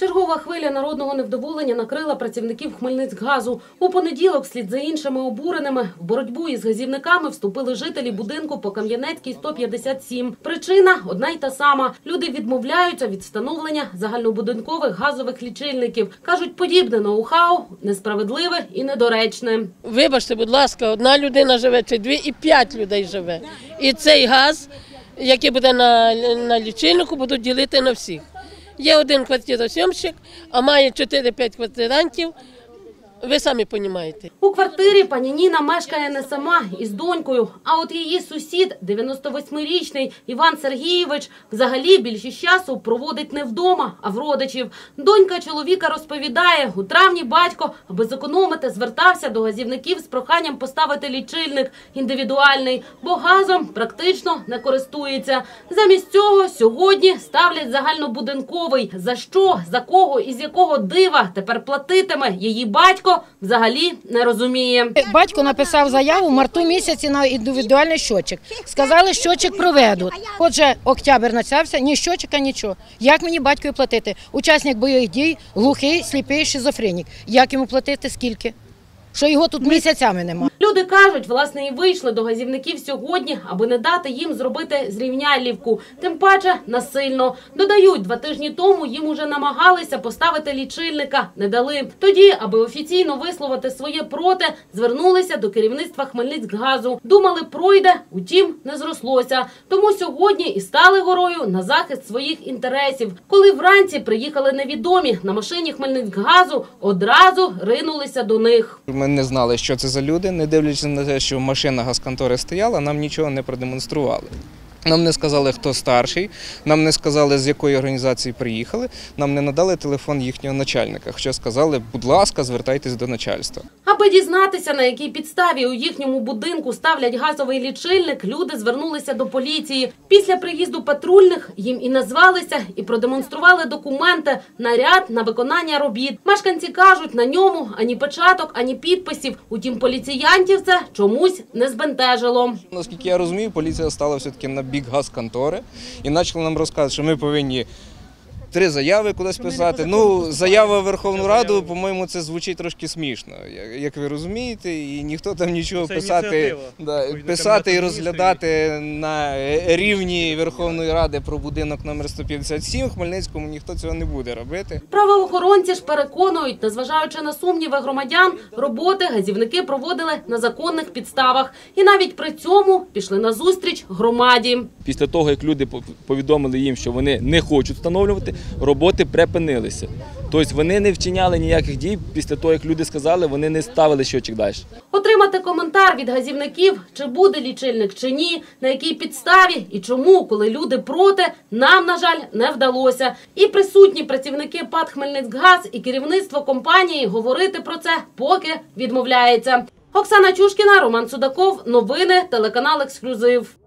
Чергова хвиля народного невдоволення накрила працівників Хмельницькгазу. У понеділок, вслід за іншими обуреними, в боротьбу із газівниками вступили жителі будинку по Кам'янецькій, 157. Причина – одна й та сама. Люди відмовляються від встановлення загальнобудинкових газових лічильників. Кажуть, подібне ноу-хау несправедливе і недоречне. Вибачте, будь ласка, одна людина живе, чи дві, і 5 людей живе. І цей газ, який буде на лічильнику, будуть ділити на всіх. Є один квартиросйомщик, а має 4-5 квартирантів. Ви самі розумієте. У квартирі пані Ніна мешкає не сама із донькою, а от її сусід, 98-річний Іван Сергійович, взагалі більшість часу проводить не вдома, а в родичів. Донька чоловіка розповідає, у травні батько, аби зекономити, звертався до газівників з проханням поставити лічильник індивідуальний, бо газом практично не користується. Замість цього сьогодні ставлять загальнобудинковий. За що, за кого і з якого дива тепер платитиме її батько, взагалі не розуміє. Батько написав заяву в марту місяці на індивідуальний щотчик. Сказали, щотчик проведуть. Отже, октябрь почався, ні щотчика, нічого. Як мені батькові платити? Учасник бойових дій, глухий, сліпий, шизофренік. Як йому платити, скільки? Що його тут місяцями немає. Люди кажуть, власне, і вийшли до газівників сьогодні, аби не дати їм зробити зрівнялівку. Тим паче насильно. Додають, 2 тижні тому їм уже намагалися поставити лічильника. Не дали. Тоді, аби офіційно висловити своє проти, звернулися до керівництва Хмельницькгазу. Думали, пройде, утім, не зрослося. Тому сьогодні і стали горою на захист своїх інтересів. Коли вранці приїхали невідомі на машині Хмельницькгазу, одразу ринулися до них. Ми не знали, що це за люди, не дивлячись на те, що машина газконтори стояла, нам нічого не продемонстрували. Нам не сказали, хто старший, нам не сказали, з якої організації приїхали, нам не надали телефон їхнього начальника, хоча сказали, будь ласка, звертайтесь до начальства. Аби дізнатися, на якій підставі у їхньому будинку ставлять газовий лічильник, люди звернулися до поліції. Після приїзду патрульних їм і назвалися, і продемонстрували документи, наряд на виконання робіт. Мешканці кажуть, на ньому ані печаток, ані підписів. Утім, поліціянтів це чомусь не збентежило. Наскільки я розумію, поліція стала все-таки на бік газконтори і почали нам розказувати, що ми повинні 3 заяви кудись писати. Ну, заява в Верховну Раду, по-моєму, це звучить трошки смішно, як ви розумієте, і ніхто там нічого писати і розглядати на рівні Верховної Ради про будинок номер 157 в Хмельницькому ніхто цього не буде робити. Правоохоронці ж переконують, незважаючи на сумніви громадян, роботи газівники проводили на законних підставах. І навіть при цьому пішли на зустріч громаді. Після того, як люди повідомили їм, що вони не хочуть встановлювати, роботи припинилися. Тобто вони не вчиняли ніяких дій, після того, як люди сказали, вони не ставили щотчик далі. Отримати коментар від газівників, чи буде лічильник, чи ні, на якій підставі і чому, коли люди проти, нам, на жаль, не вдалося. І присутні працівники ПАТ «Хмельницькгаз» і керівництво компанії говорити про це поки відмовляється. Оксана Чушкіна, Роман Судаков. Новини, телеканал «Ексклюзив».